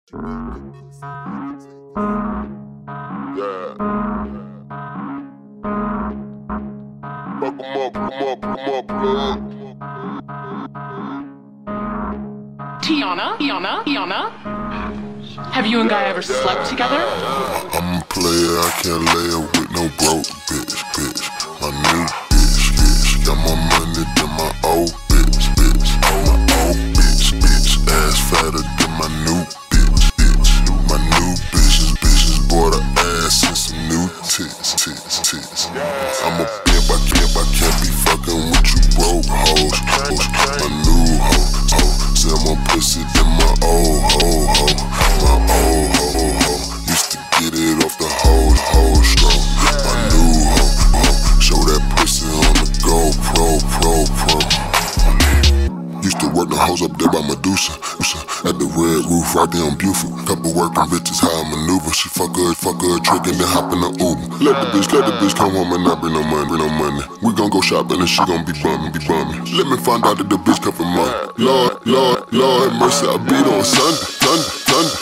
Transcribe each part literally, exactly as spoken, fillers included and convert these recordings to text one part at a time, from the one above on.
Yeah. Fuck 'em up, come up, come up, plug. Tiana, Tiana, Tiana. Have you and Guy ever slept together? I'm a player, I can't lay up with no broke bitch, bitch. My new bitch, bitch. Got more money than my old bitch, bitch. My old bitch, bitch. Ass fatter than my new bitch, bitch. My new bitches, bitches bought her ass and some new tits, tits, tits. I'm a pimp, I can't, I can't be fucking with you broke hoes, hoes. My new hoe, hoe. Sell more pussy than my old hoe, hoe. My old hoe, hoe. Used to get it off the whole, whole stroke. My new hoe, hoe. Show that pussy on the GoPro, pro, pro. Used to work the hoes up there by Medusa, at the red roof right there on Buford. Couple working bitches, how I maneuver. She fuck her, fuck her trick and then hop in the Uber. Let the bitch, let the bitch come home and not bring no money, bring no money. We gon' go shopping and she gon' be bumming, be bumming. Let me find out that the bitch come from money. Lord, Lord, Lord have mercy, I beat on Sunday, Sunday, Sunday.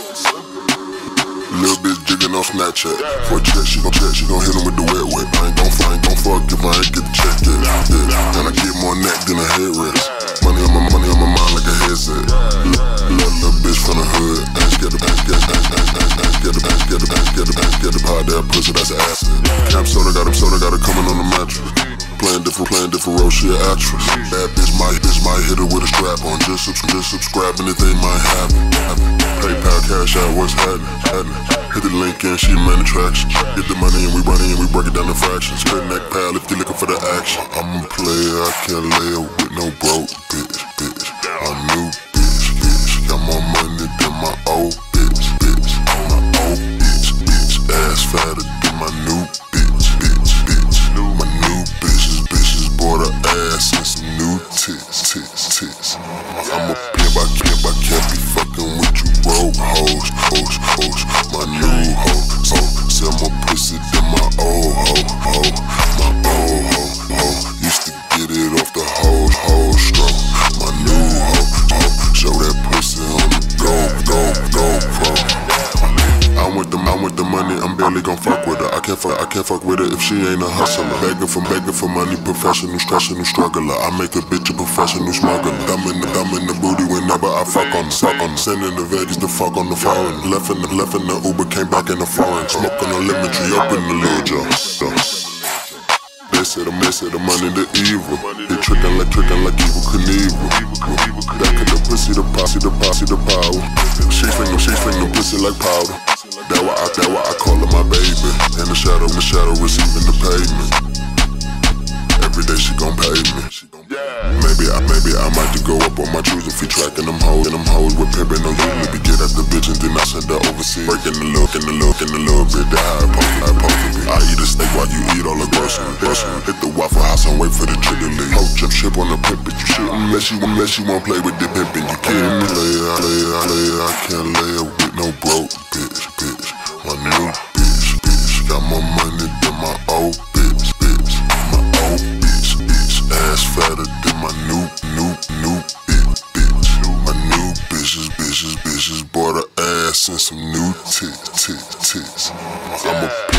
Little bitch jigging on Snapchat. For a check, she gon' check, she gon' hit him with the wet wet. I ain't gon' I ain't gon' fuck if I ain't get the check yet. Yeah. And I get more neck than a headrest. Money on my money on my mind like a headset. Little little bitch from the hood. Ain't scared of, ain't scared, ain't ain't ain't ain't scared of, ain't scared of, ain't scared of, ain't scared of hot that pussy, that's an asset. Camp soda got him soda, got her coming on the mattress. Playing different, playing different roles, she an actress. Bad bitch might, bitch might hit her with a strap on. Just, just subscribe, anything might happen. PayPal, cash out, what's happening? happening. Hit the link and she man attraction. Get the money and we run it and we break it down in fractions. Connect pal if you looking for the action. I'm a player, I can't lay up with no broke bitch, bitch. My new bitch, bitch. Got more money than my old bitch, bitch. My old bitch, bitch. Ass fatter than my new bitch, bitch, bitch. My new bitches, bitches bought her ass and some new tits, tits, tits. I'm a pimp, I can't, I can't be fucking with you broke hoes, hoes, hoes. My new hoe, hoe. Sell more pussy than my old hoe, hoe. My old hoe, hoe. Used to get it off the whole, whole stroke. My new hoe, hoe. Show that pussy on the go, go, go, pro. I'm with the, I'm with the money, I'm barely gon' fuck with her. I can't fuck, I can't fuck with her if she ain't a hustler. Begging for, begging for money, professional, stressing, struggler. I make a bitch a professional smuggler. Thumb in the, thumb in the booty whenever I fuck on, suck on. Sending the Vegas to fuck on the foreign. Left in the, left in the Uber, came back in the foreign. Smoking on lemon tree, open the little jar. So. They said the mess of the money, the evil. They trickin' like, trickin' like evil Knievel. That could the pussy, the posse, the posse, the power. She fling them, she fling them pussy like powder. That why I, that why I call her my baby. In the shadow, in the shadow, receiving the payment. Every day she gon' pay me. Maybe I, maybe I might just go up on my choosing feet, tracking them hoes, and them hoes with pimpin'. No usually be get at the bitch and then I send her overseas. Breaking the look and the look and the little bit that I post, I post. I eat a steak while you eat all the groceries. Hit the Waffle House and wait for the trigger lead. Ho, jump ship on the pimp, you shouldn't unless you unless you won't play with the pimpin'. You kidding me? Lay, I lay, I lay, I can't lay up with no broke bitch, bitch. My new bitch, bitch. Got more money than my old bitch, bitch. My old bitch, bitch. Ass fatter than my new, new, new bitch, bitch. My new bitches, bitches, bitches bought her ass and some new tits, tits, tits. I'm a